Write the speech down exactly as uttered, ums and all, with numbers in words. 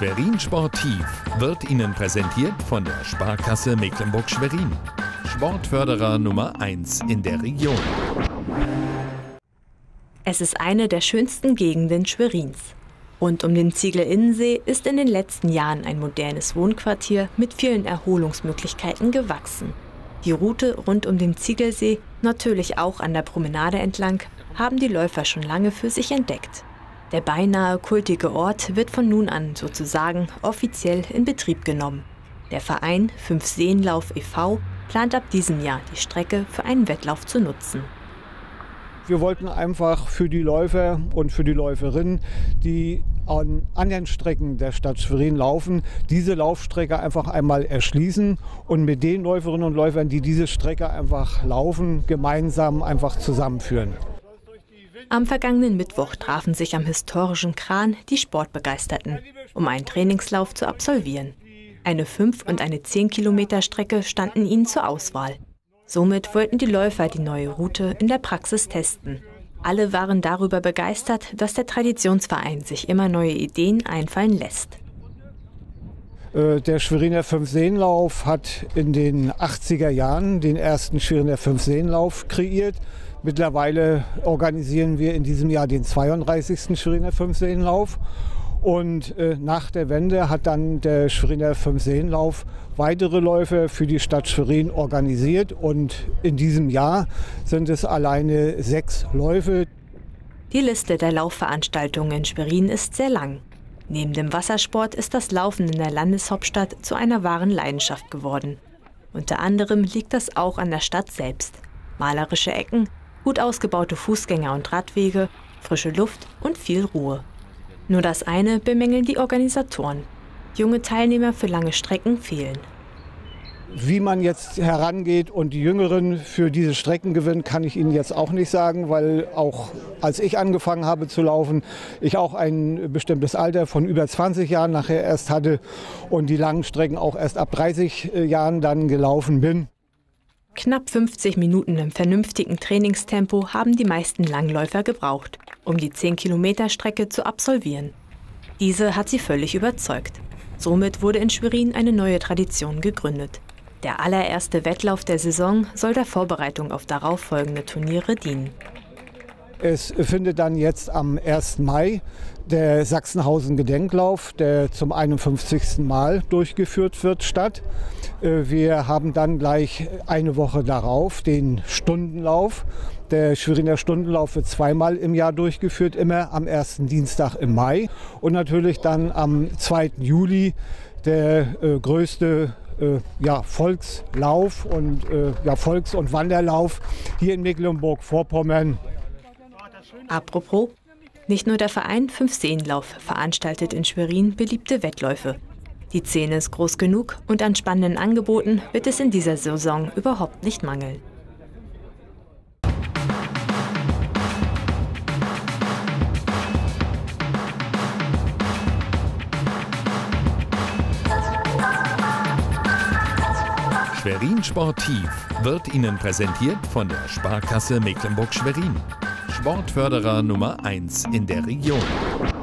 Schwerin Sportiv wird Ihnen präsentiert von der Sparkasse Mecklenburg-Schwerin. Sportförderer Nummer eins in der Region. Es ist eine der schönsten Gegenden Schwerins. Rund um den Ziegler-Innensee ist in den letzten Jahren ein modernes Wohnquartier mit vielen Erholungsmöglichkeiten gewachsen. Die Route rund um den Ziegelsee, natürlich auch an der Promenade entlang, haben die Läufer schon lange für sich entdeckt. Der beinahe kultige Ort wird von nun an sozusagen offiziell in Betrieb genommen. Der Verein Fünfseenlauf e V plant ab diesem Jahr die Strecke für einen Wettlauf zu nutzen. Wir wollten einfach für die Läufer und für die Läuferinnen, die an anderen Strecken der Stadt Schwerin laufen, diese Laufstrecke einfach einmal erschließen und mit den Läuferinnen und Läufern, die diese Strecke einfach laufen, gemeinsam einfach zusammenführen. Am vergangenen Mittwoch trafen sich am historischen Kran die Sportbegeisterten, um einen Trainingslauf zu absolvieren. Eine fünf und eine zehn Kilometer Strecke standen ihnen zur Auswahl. Somit wollten die Läufer die neue Route in der Praxis testen. Alle waren darüber begeistert, dass der Traditionsverein sich immer neue Ideen einfallen lässt. Der Schweriner Fünfseenlauf hat in den achtziger Jahren den ersten Schweriner Fünfseenlauf kreiert. Mittlerweile organisieren wir in diesem Jahr den zweiunddreißigsten Schweriner Fünfseenlauf. Und äh, nach der Wende hat dann der Schweriner Fünfseenlauf weitere Läufe für die Stadt Schwerin organisiert. Und in diesem Jahr sind es alleine sechs Läufe. Die Liste der Laufveranstaltungen in Schwerin ist sehr lang. Neben dem Wassersport ist das Laufen in der Landeshauptstadt zu einer wahren Leidenschaft geworden. Unter anderem liegt das auch an der Stadt selbst. Malerische Ecken, gut ausgebaute Fußgänger- und Radwege, frische Luft und viel Ruhe. Nur das eine bemängeln die Organisatoren. Junge Teilnehmer für lange Strecken fehlen. Wie man jetzt herangeht und die Jüngeren für diese Strecken gewinnt, kann ich Ihnen jetzt auch nicht sagen, weil auch als ich angefangen habe zu laufen, ich auch ein bestimmtes Alter von über zwanzig Jahren nachher erst hatte und die langen Strecken auch erst ab dreißig Jahren dann gelaufen bin. Knapp fünfzig Minuten im vernünftigen Trainingstempo haben die meisten Langläufer gebraucht, um die zehn Kilometer Strecke zu absolvieren. Diese hat sie völlig überzeugt. Somit wurde in Schwerin eine neue Tradition gegründet. Der allererste Wettlauf der Saison soll der Vorbereitung auf darauffolgende Turniere dienen. Es findet dann jetzt am ersten Mai der Sachsenhausen-Gedenklauf, der zum einundfünfzigsten Mal durchgeführt wird, statt. Wir haben dann gleich eine Woche darauf den Stundenlauf. Der Schweriner Stundenlauf wird zweimal im Jahr durchgeführt, immer am ersten Dienstag im Mai. Und natürlich dann am zweiten Juli der äh, größte äh, ja, Volkslauf und äh, ja, Volks- und Wanderlauf hier in Mecklenburg-Vorpommern. Apropos, nicht nur der Verein Fünfseenlauf veranstaltet in Schwerin beliebte Wettläufe. Die Szene ist groß genug und an spannenden Angeboten wird es in dieser Saison überhaupt nicht mangeln. Schwerin Sportiv wird Ihnen präsentiert von der Sparkasse Mecklenburg-Schwerin. Sportförderer Nummer eins in der Region.